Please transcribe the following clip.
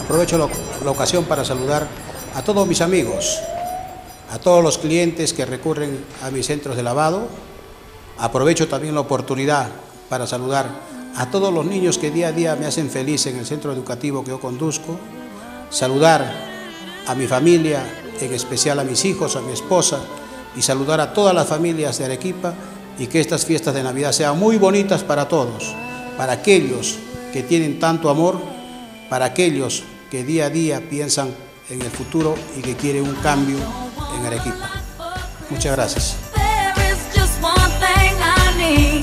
Aprovecho la ocasión para saludar a todos mis amigos, a todos los clientes que recurren a mis centros de lavado. Aprovecho también la oportunidad para saludar a todos los niños que día a día me hacen feliz en el centro educativo que yo conduzco. Saludar a mi familia, en especial a mis hijos, a mi esposa, y saludar a todas las familias de Arequipa, y que estas fiestas de Navidad sean muy bonitas para todos, para aquellos que tienen tanto amor, para aquellos que día a día piensan en el futuro y que quieren un cambio en Arequipa. Muchas gracias.